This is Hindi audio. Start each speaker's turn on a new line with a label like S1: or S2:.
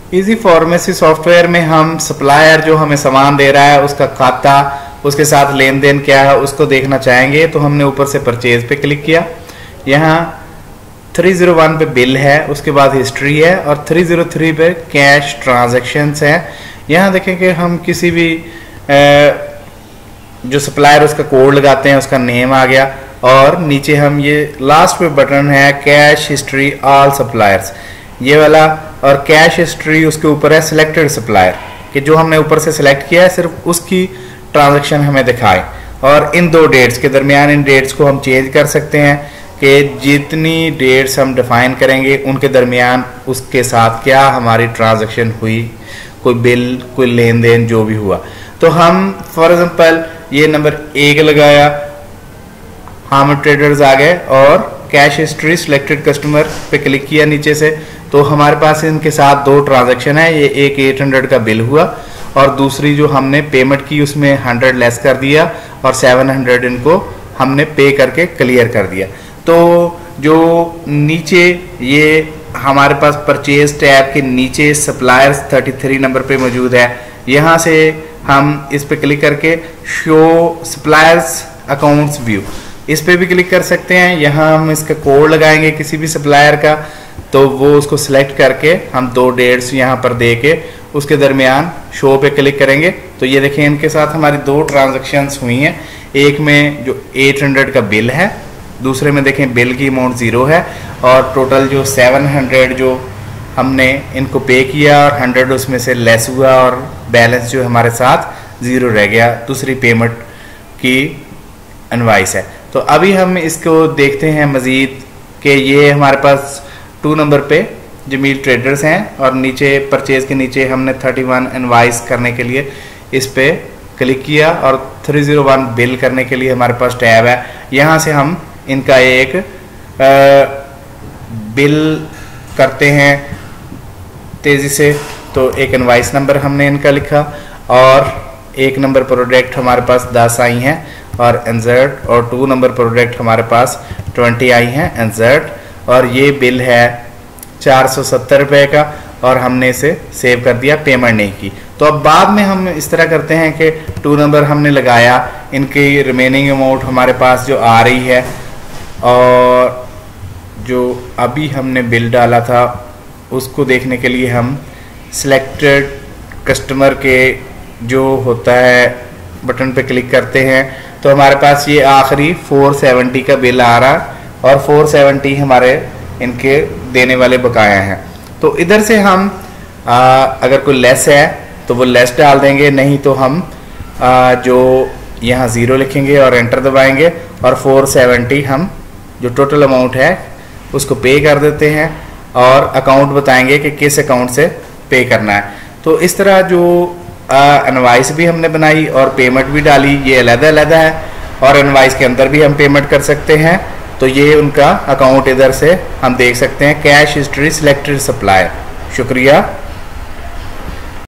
S1: इजी फार्मेसी सॉफ्टवेयर में हम सप्लायर जो हमें सामान दे रहा है उसका खाता, उसके साथ लेन देन क्या है उसको देखना चाहेंगे। तो हमने ऊपर से परचेज पे क्लिक किया, यहाँ 301 पे बिल है, उसके बाद हिस्ट्री है और 303 पे कैश ट्रांजैक्शंस है। यहाँ देखें कि हम किसी भी जो सप्लायर उसका कोड लगाते हैं उसका नेम आ गया और नीचे हम ये लास्ट पे बटन है कैश हिस्ट्री ऑल सप्लायर्स, ये वाला, और कैश हिस्ट्री उसके ऊपर है सिलेक्टेड सप्लायर कि जो हमने ऊपर से सिलेक्ट किया है सिर्फ उसकी ट्रांजैक्शन हमें दिखाए। और इन दो डेट्स के दरमियान इन डेट्स को हम चेंज कर सकते हैं कि जितनी डेट्स हम डिफाइन करेंगे उनके दरमियान उसके साथ क्या हमारी ट्रांजैक्शन हुई, कोई बिल, कोई लेन देन जो भी हुआ। तो हम फॉर एग्जांपल ये नंबर 1 लगाया, हम ट्रेडर्स आ गए और कैश हिस्ट्री सिलेक्टेड कस्टमर पे क्लिक किया नीचे से, तो हमारे पास इनके साथ 2 ट्रांजैक्शन है। ये एक 800 का बिल हुआ और दूसरी जो हमने पेमेंट की उसमें 100 लेस कर दिया और 700 इनको हमने पे करके क्लियर कर दिया। तो जो नीचे ये हमारे पास परचेज टैब के नीचे सप्लायर्स 33 नंबर पे मौजूद है, यहाँ से हम इस पे क्लिक करके शो सप्लायर्स अकाउंट्स व्यू इस पे भी क्लिक कर सकते हैं। यहाँ हम इसका कोड लगाएंगे किसी भी सप्लायर का, तो वो उसको सिलेक्ट करके हम 2 डेट्स यहाँ पर दे के उसके दरमियान शो पे क्लिक करेंगे। तो ये देखें इनके साथ हमारी 2 ट्रांजैक्शंस हुई हैं, एक में जो 800 का बिल है, दूसरे में देखें बिल की अमाउंट 0 है और टोटल जो 700 जो हमने इनको पे किया और 100 उसमें से लेस हुआ और बैलेंस जो हमारे साथ 0 रह गया, दूसरी पेमेंट की इनवॉइस है। तो अभी हम इसको देखते हैं मज़ीद कि ये हमारे पास 2 नंबर पे जमील ट्रेडर्स हैं और नीचे परचेज के नीचे हमने 31 इनवॉइस करने के लिए इस पे क्लिक किया और 301 बिल करने के लिए हमारे पास टैब है। यहाँ से हम इनका एक बिल करते हैं तेज़ी से। तो एक इनवॉइस नंबर हमने इनका लिखा और 1 नंबर प्रोडक्ट हमारे पास 10 आई हैं और इंसर्ट, और 2 नंबर प्रोडक्ट हमारे पास 20 आई हैं इंसर्ट, और ये बिल है 470 रुपये का और हमने इसे सेव कर दिया, पेमेंट नहीं की। तो अब बाद में हम इस तरह करते हैं कि 2 नंबर हमने लगाया, इनकी रिमेनिंग अमाउंट हमारे पास जो आ रही है और जो अभी हमने बिल डाला था उसको देखने के लिए हम सिलेक्टेड कस्टमर के जो होता है बटन पे क्लिक करते हैं। तो हमारे पास ये आखिरी 470 का बिल आ रहा और 470 हमारे इनके देने वाले बकाया हैं। तो इधर से हम अगर कोई लेस है तो वो लेस डाल देंगे, नहीं तो हम जो यहाँ 0 लिखेंगे और एंटर दबाएंगे और 470 हम जो टोटल अमाउंट है उसको पे कर देते हैं और अकाउंट बताएंगे कि किस अकाउंट से पे करना है। तो इस तरह जो इनवॉइस भी हमने बनाई और पेमेंट भी डाली, ये अलग-अलग है और इनवॉइस के अंदर भी हम पेमेंट कर सकते हैं। तो ये उनका अकाउंट इधर से हम देख सकते हैं, कैश हिस्ट्री सिलेक्टेड सप्लायर। शुक्रिया।